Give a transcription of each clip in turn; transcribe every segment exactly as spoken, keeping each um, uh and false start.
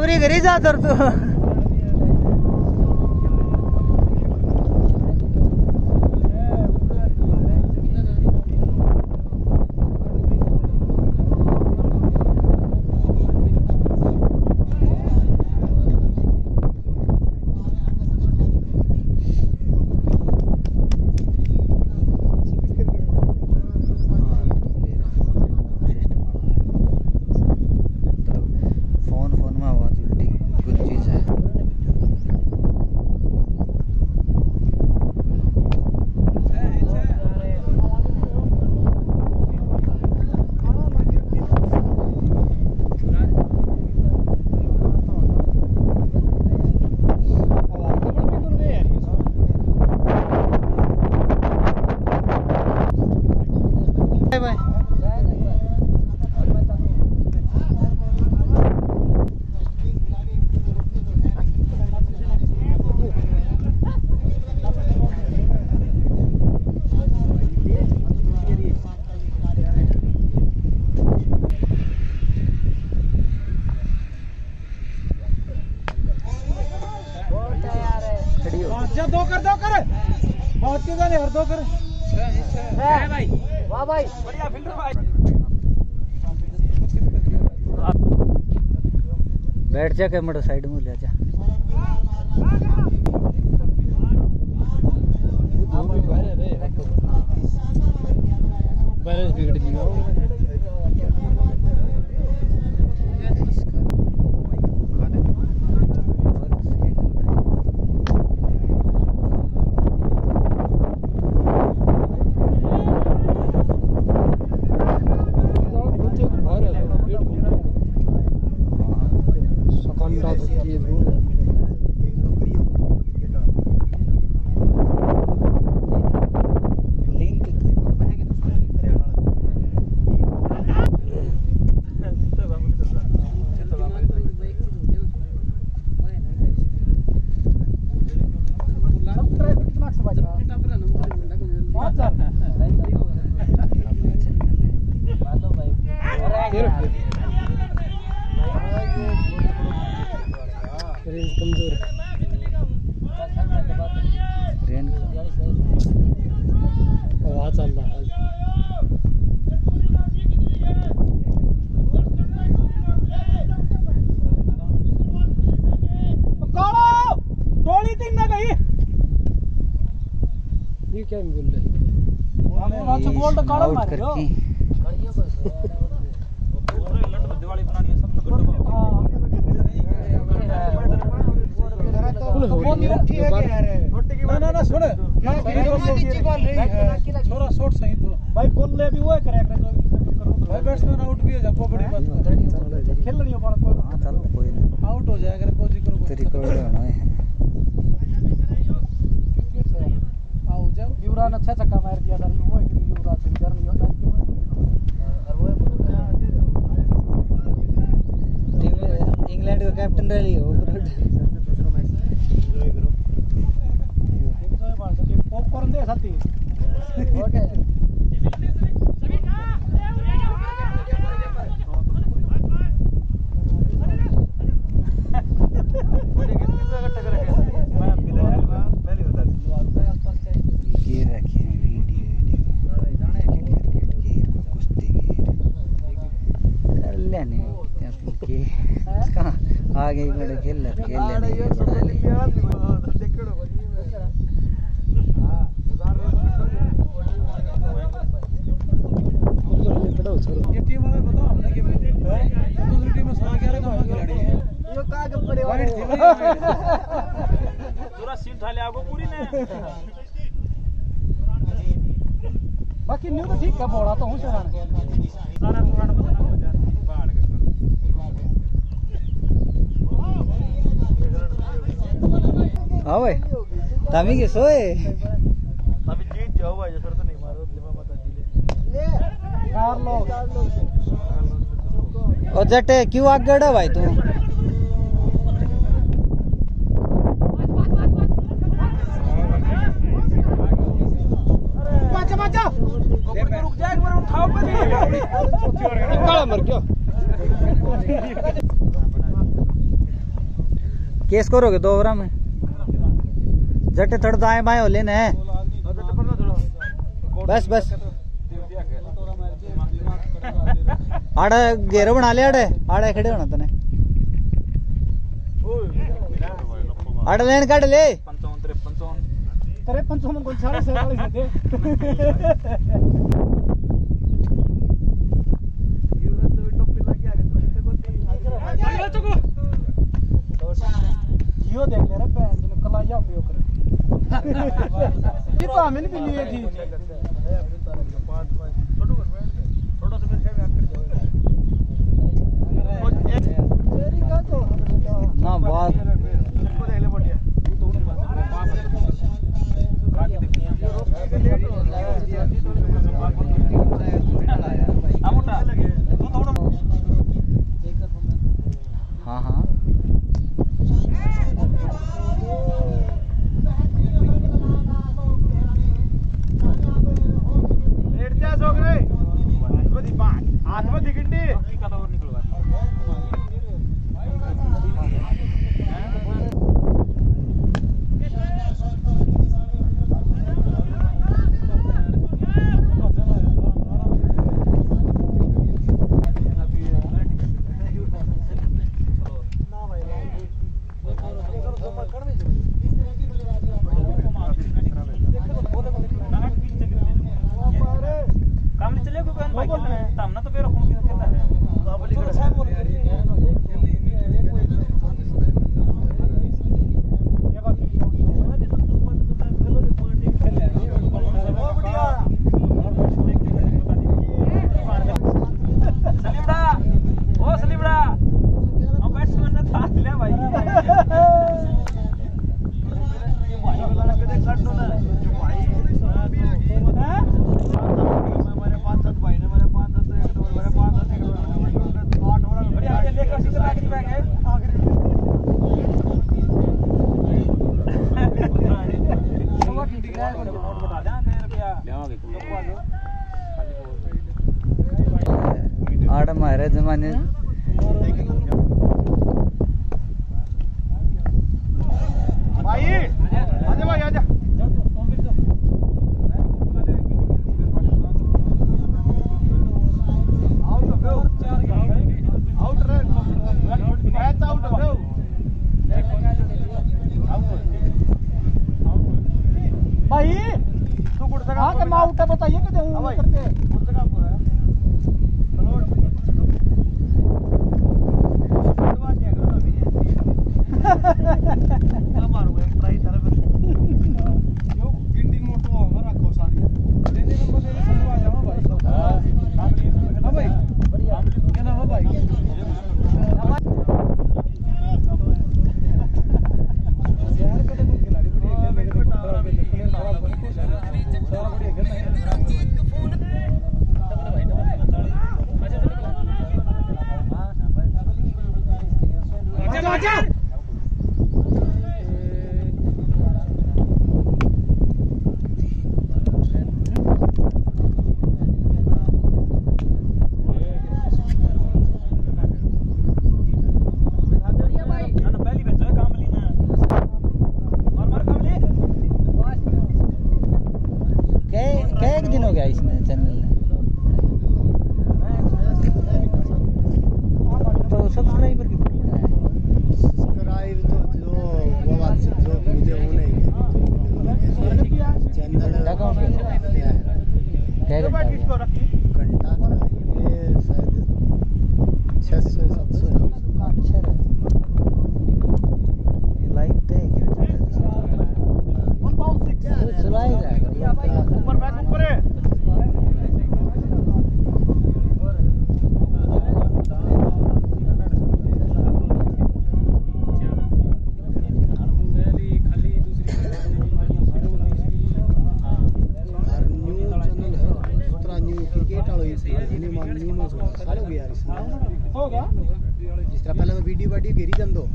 खबरी घरी जा तर तू दो कर दो कर बहुत के जाने हर दो कर भाई वाह भाई बढ़िया फिल्टर भाई बैठ जा कैमरा साइड में ले जा बैलेंस बिगड़ दिया कमजोर ट्रेन आवाज चल रहा है टोली तीन ना गई ये क्या बोल रहे अच्छा बोल तो काला मार रहा है दिवाली बनानी है सब तो ना ना सुन थोड़ा शॉट सही तो भाई बोल ले भी वो करे भाई बैट्समैन आउट भी है जब बड़ी बात खेल रही है बड़ा कोई हां चल कोई नहीं आउट हो जाएगा कोई करो तेरी कोई होना है आओ जाओ युवराज अच्छा छक्का मार दिया था वो एक युवराज से डर नहीं होता और वो टीम इंग्लैंड का कैप्टन रही हो दूसरा मैच एंजॉय करो एंजॉय मार के पॉपकॉर्न दे साथी ओके आगे बड़े खेल ले खेल ले नहीं बड़ा ले हां ये टीम वाले बताओ हमने कि दूसरी टीम में सोलह ग्यारह का खिलाड़ी है यो का के पड़े वाले पूरा सीन ठाले आगो पूरी ने बाकी न्यू तो ठीक का बोला तो हूं से सारा पुराना पता हो जा बाहर हां भाई तभी के सोए अभी जीत जाओ भाई सर तो नहीं मारो दिमा मत ले कार लो ओ जटे क्यों आगड़ है भाई तू मचा मचा रुक जा एक बार उठाओ पे काला मर गया केस करोगे दो ओवर में जटे थोड़ा दाएं बाएं हो लेना है बस बस आड़ा घेरो बना ले आड़े आड़े खड़े होना तने आड़ा लेन काट ले तिरपन सौ में कौन सारे सैतालीस थे जियो देख ले रे पैन तूने कलाया उपयोग कर ये तो हमें भी लिए थी थोड़ा सा मेरे में कर तेरी का तो ना बात इसको देख ले बढ़िया हाँ हाँ आड़ हमारे जमाने भाई आजा भाई आजा भाई तू गुड़ सका हां के मां उठा बताइए कि देऊं करके गुड़ सका को है चलो दवा दिया करो अभी क्या मारूंगा एक ट्राई तरफ यो गिंडी मोटो हमारा रखो सारी देने नंबर देने सब आ जाओ भाई हां हां भाई बढ़िया क्या नाम है भाई दिन हो गया इसमें चैनल में तो सब्सक्राइबर की बढ़िया है सब्सक्राइब तो जो वो बात से जो मुझे वो नहीं चैनल क्या घंटा ये शायद छह सौ सात सौ अच्छा ये लाइव थे चलाएगा ऊपर बैक ऊपर है हो गया जिस तरह पहले मैं वीडियो वीडियो गिरी जन दो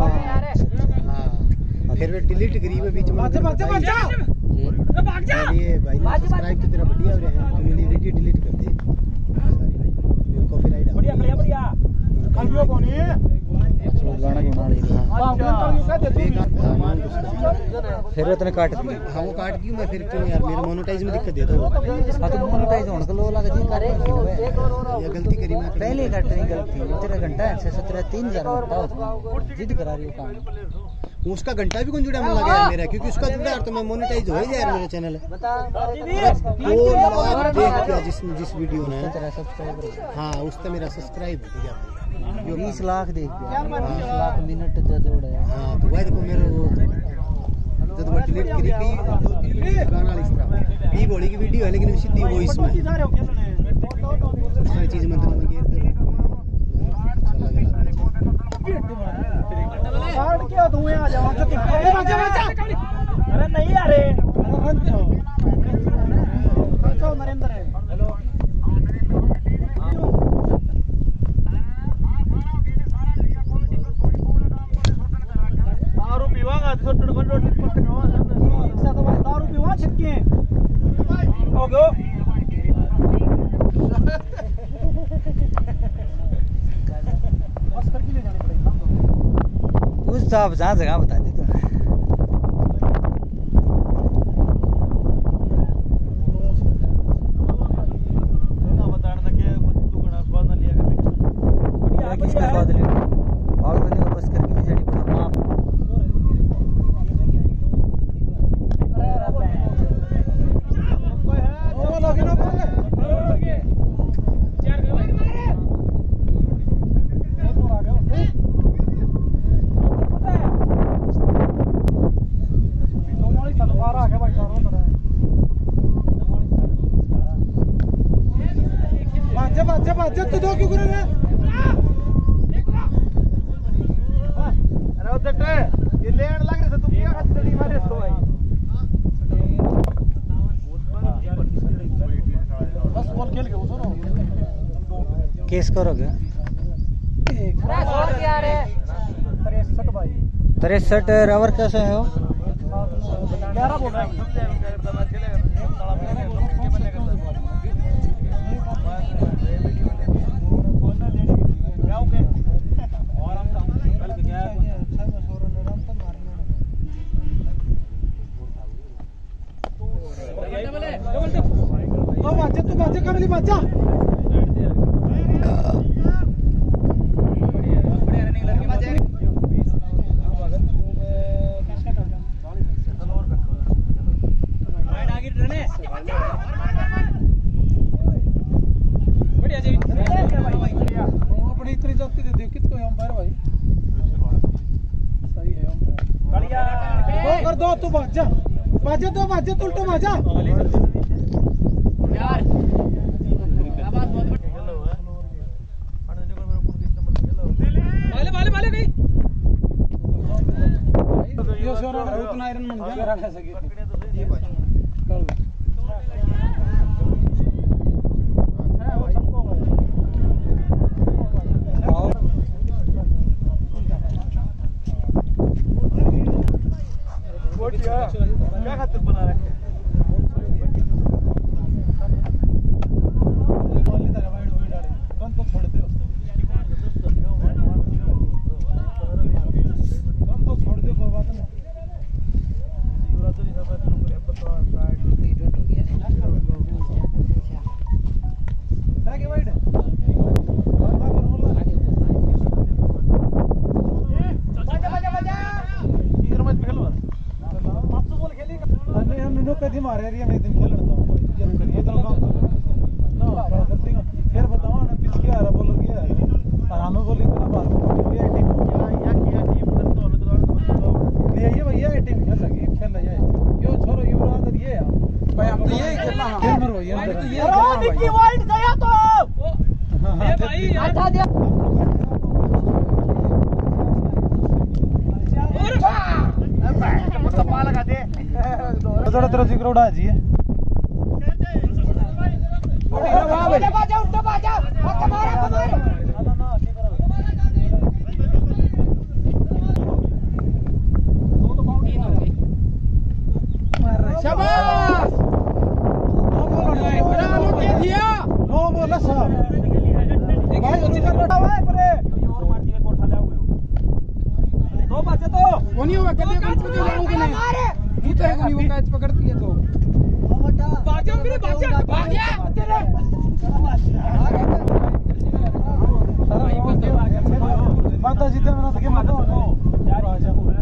हाँ फिर मैं डिलीट करी मैं बीच में बच्चा बच्चा बच्चा भाग जा ये भाई सब्सक्राइब तो तेरा बढ़िया हो रहा है तू मेरी वीडियो डिलीट कर दे सारी कॉपीराइट बढ़िया बढ़िया बढ़िया कल भी कौन है गाना गुना ली फिर इतने काट दी। हाँ वो काट दी मैं फिर क्यों यार मेरे मोनेटाइज में दिक्कत देता हूँ। हाँ तो मोनेटाइज होने को लो लगा जी करे ये गलती करी मैं पहले ही काट नहीं गलती तेरा घंटा है छह सत्रह तीन हजार घंटा जिद करा रही हो काम। उसका घंटा भी कौन जुड़ा मन लगा है मेरा क्योंकि उसका जुड़ा तो मैं मोनेटाइज हो ही जाए मेरा चैनल है। दो लाख देख किया जिस जिस वीडियो ने हाँ उसका मेरा सब्सक्राइब हो गया बीस लाख देख बीस लाख मिनट जदोड़ है। हाँ तो वही देखो मेरे वो जब वो डिलीट करी गई दो तीन गाना इस तरह ये बॉडी की वीडियो है लेकिन सीधी वॉइस में सारी चीज में तो मैं गेर दे काट क्या धुएं आ जाओ बच्चा बच्चा अरे नहीं अरे बच्चा नरेंद्र है हेलो दारू पीवांगा तो टड़गन रोटी पत्ते खावा रिक्शा तो बस दारू पीवा छिटके हो गयो बस करके ले जानी पड़ेगी उस साहब जहाँ जगह बता दे तो किसका स्वाद लिया और बने को बस करके ले जानी पड़ा मां कोई है वो लोग ना बोले चार गए भाई और आ गया तो मोली तलवार आ गया भाई चारों तरफ बाजे बाजे बाजे तू दो क्यों कर रहा है अरे उधर ये लेन लग रहे थे तुम क्या हाथ चली मारे सो भाई बस बॉल खेल के वो सुनो केस करोगे तिरसठ भाई तिरसठ रवर कैसे है वो ग्यारह बोल रहा है तो बाजा तू बाजा कमली बाजा अपनी इतनी जाती दे देख कितने अंपायर भाई सही है अंपायर कर दो तू बाजा बाजा दो बाजा तू उल्टा बाजा यार आवाज बहुत बाले बाले बाले गई ये सोरा उतना आयरन मन गया रखा सके ये भाई कर है वो सबको भाई वो क्या क्या खातिर बना रहे हैं तो छोड़ दो हम तो छोड़ दो कोई बात नहीं आगे वाइड कभी मारे रही है दिन खेलता हूँ फिर बताओ ना किसकी आ रहा बोलो क्या है और हमें बोली इतना बात भैया टीम ये भैया टीम खेल लगी खेल रही है यो छोरो युवराज ये है भाई हम तो ये खेलना है गेमर हो ये तो ये ओ विकी वाइड गया तो ए भाई अच्छा दिया और सपा लगा दे थोड़ा थोड़ा जिक्र उड़ा जी बाजा बाजा उल्टा बाजा बाजा मारा मारा शाबाश नो बोलो इतना लो के दिया नो बोला साहब भाई उसी का लड़ा हुआ है परे जोर मार दिए कोठा ले हुए वो नहीं होगा कभी कैच पकड़ जाऊं कि नहीं तू तो है नहीं वो कैच पकड़ती है तो बाजा मेरे बाजा बाजा तेरे माता जी ते मेरा के माता यार